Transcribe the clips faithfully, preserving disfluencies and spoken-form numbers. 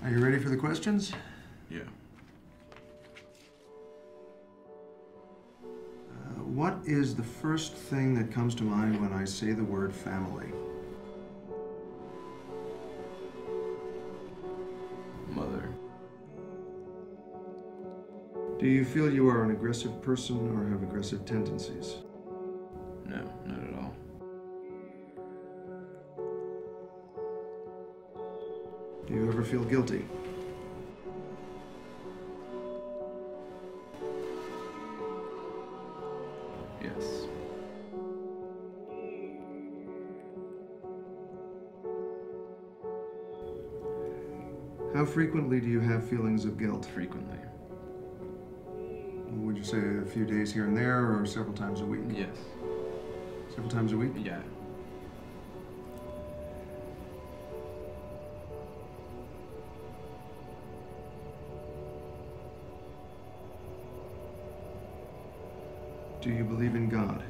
Are you ready for the questions? Yeah. Uh, what is the first thing that comes to mind when I say the word family? Mother. Do you feel you are an aggressive person or have aggressive tendencies? No, not at all. Do you ever feel guilty? Yes. How frequently do you have feelings of guilt? Frequently. Would you say a few days here and there or several times a week? Yes. Several times a week? Yeah. Do you believe in God?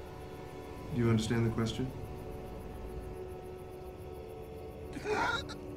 Do you understand the question?